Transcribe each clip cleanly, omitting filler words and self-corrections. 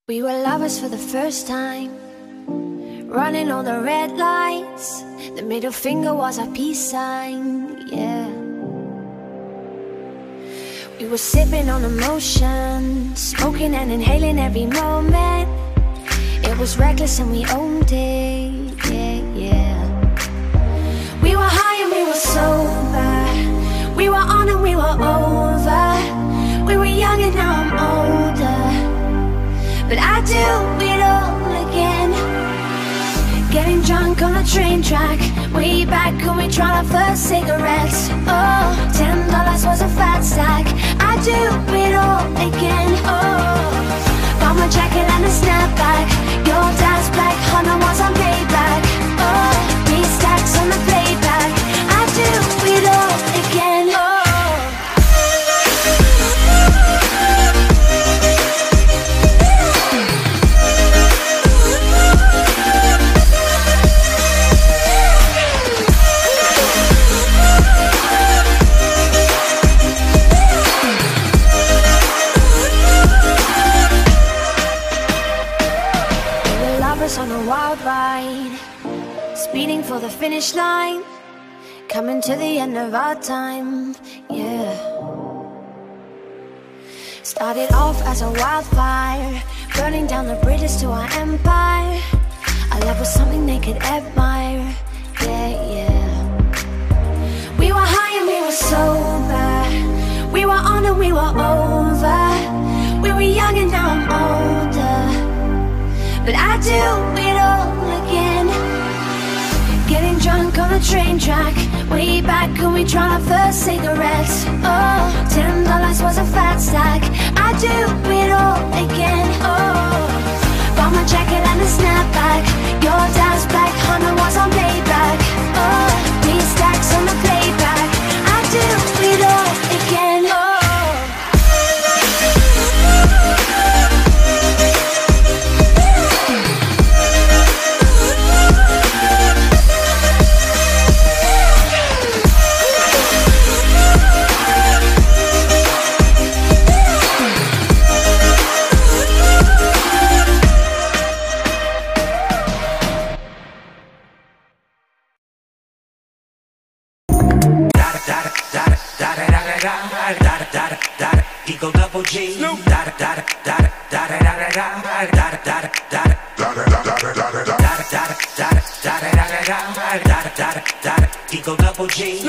We were lovers for the first time, running all the red lights. The middle finger was our peace sign, yeah. We were sipping on emotion, smoking and inhaling every moment. It was reckless and we owned it, yeah, yeah. We were high and we were sober, we were on and we were over. We were young and now I'm older, but I do it all again. Getting drunk on a train track, way back when we tried our first cigarettes. Oh, $10 was a fat stack. I do it all again. Oh, bomber jacket and a snapback. Your dad's black Honda was on payback. Oh, 3 stacks on the playback. I do it all again. Oh. On a wild ride, speeding for the finish line, coming to the end of our time, yeah. Started off as a wildfire, burning down the bridges to our empire. Our love was something they could admire, yeah, yeah. We were high and we were sober, we were on and we were over. We were young and now I'm older, but I do it all again. Getting drunk on a train track, way back when we tried our first cigarettes. Oh, $10 was a fat stack. I do it all again. Oh, bomber jacket and a snapback. Your dad's black Honda was on payback. Oh, 3 stacks on the playback. I do it all again. Oh. Eagle double G. Eagle double G.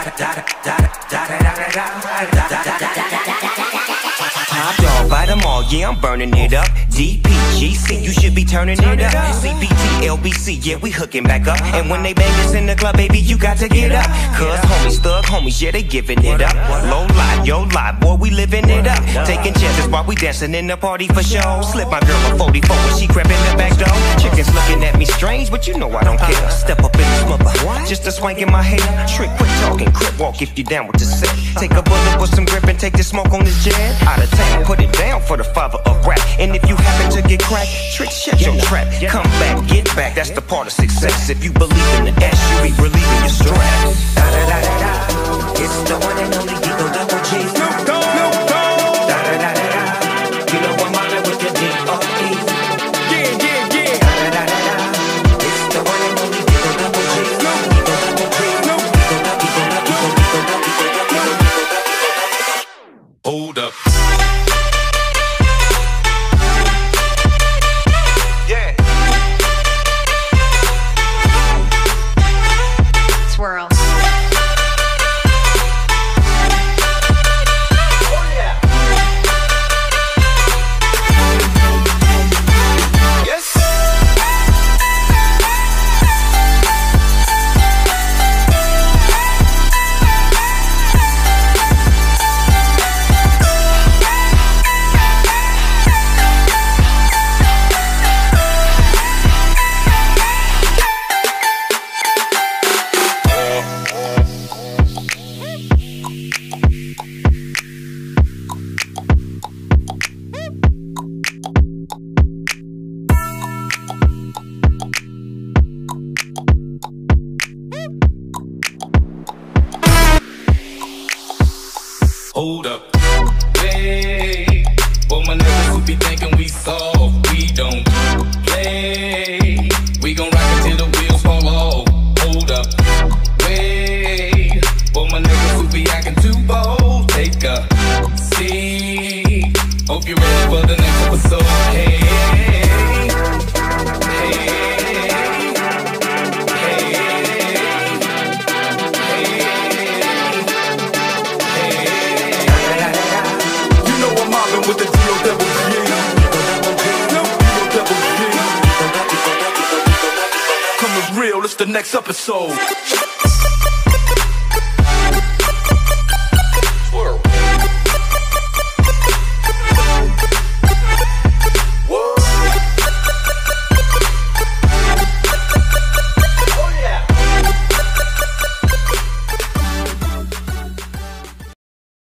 Top dog, buy them all, yeah, I'm burning it up. DPGC, you should be turning it up. CPT, LBC, yeah, we hooking back up. And when they bang us in the club, baby, you got to get up. Cause homies, thug homies, yeah, they giving it up. Low lie, yo lie, boy, we living it up. Taking chances while we dancing in the party for show. Slip my girl a 44 when she crept in the back door. Chickens looking at me strange, but you know I don't care. Step up in the smother, just a swank in my hair. Trick, quick talking, crip walk if you down with the set. Take a bullet with some grip and take the smoke on this jet. Out of town, put it down for the father of rap. And if you happen to get cracked, trick, shut your trap. Come back, get back, that's the part of success. If you believe in the S, you be relieving your stress. Da da da da da, it's the one and only Eagle double G. Snoop Dogg, Snoop Dogg. Da da da da da, you know I'm mobbing with the D.O.E. Yeah, yeah, yeah. Da da da da da, it's the one and only Eagle double G. Eagle double G. Eagle double, Eagle double, Eagle double, Eagle double, Eagle double. Hold up. Swirl. Hold up, hey, all my niggas who be thinking we soft. We take a seat. Hope you're ready for the next episode. Hey, with the D-O-double-G. D-O-double-G. Coming real, it's the next episode.